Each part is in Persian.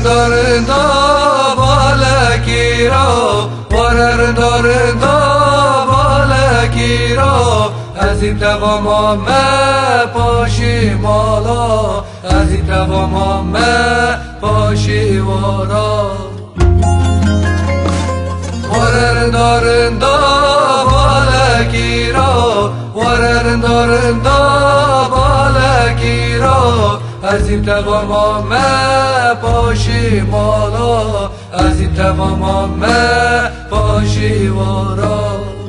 رندا بالکی را رندا بالکی را از این دوام پاشی مالا از این دوام پاشی وارا رندا بالکی را رندا بالکی را از این دوام پاشی مالا از این دوام پاشی وارا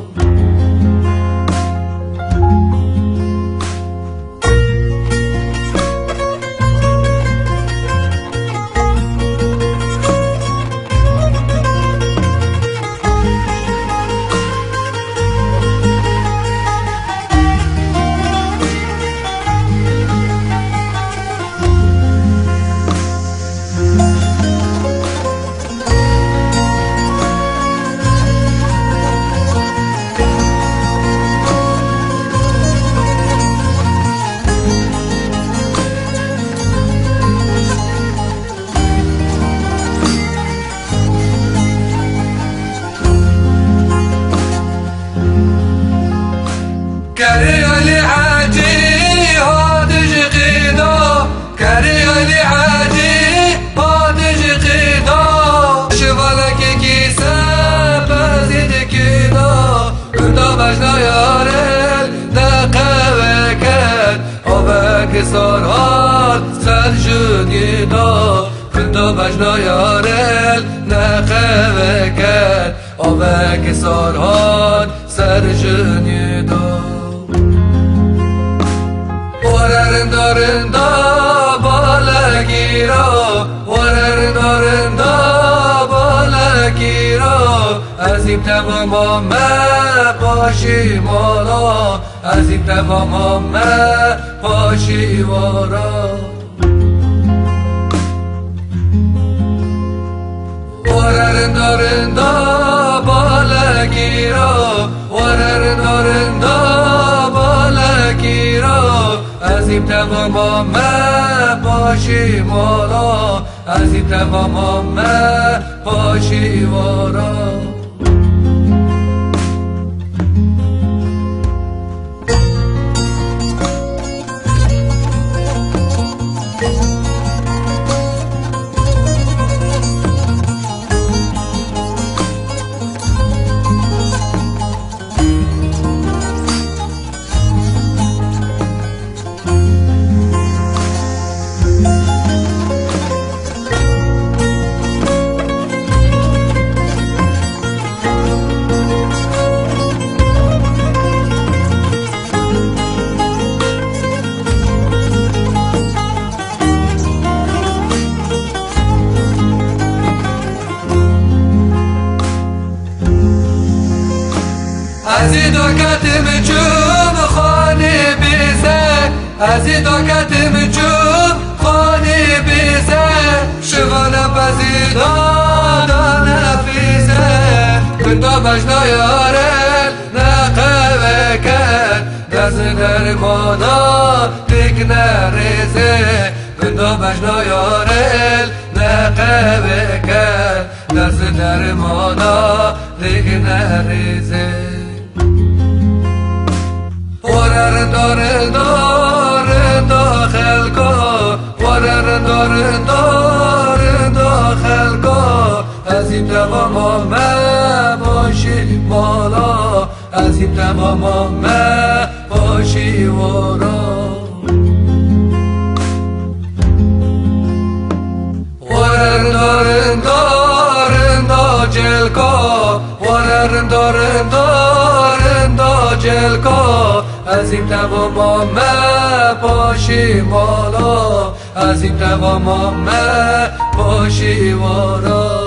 سارهات سرجونی دا کندا بجنا یارل نخوه کرد آوه سارهات سرجونی دا رندا بالکی را رندا بالکی را از این دوام پاشی مالا از این دوام پاشی وارا رندا بالکی را رندا بالکی را از این دوام پاشی مالا از این دوام پاشی وارا از این دکتم چوب خانه بیزه از این دکتم چوب خانه بیزه شوانه بزیدادا نفیزه کندا بجنا یارل نقوه کرد دست درمانا دیگ نریزه کندا بجنا یارل نقوه کرد دست درمانا دیگ نریزه رندا خلقا رندا خلقا از این دوام پاشی مالا از این دوام پاشی وارا رندا جلکا رندا جلکا از این دوام پاشی مالا از این دوام پاشی وارا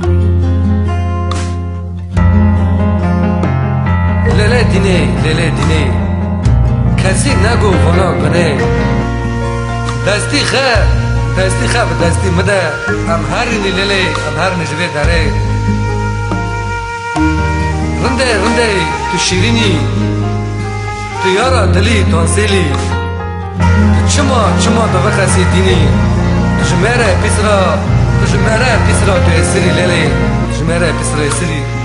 لیله دینه کسی نگو فنا کنه دستی خب دستی مده ام هر لیله ام هر نجوه داره رنده تو شیرینی تو یارا دلی تانسیلی تو چما تو بخسی دینی تو جمعره پیسرا Tu jmere pisra tu esiri lele. Jmere pisra esiri.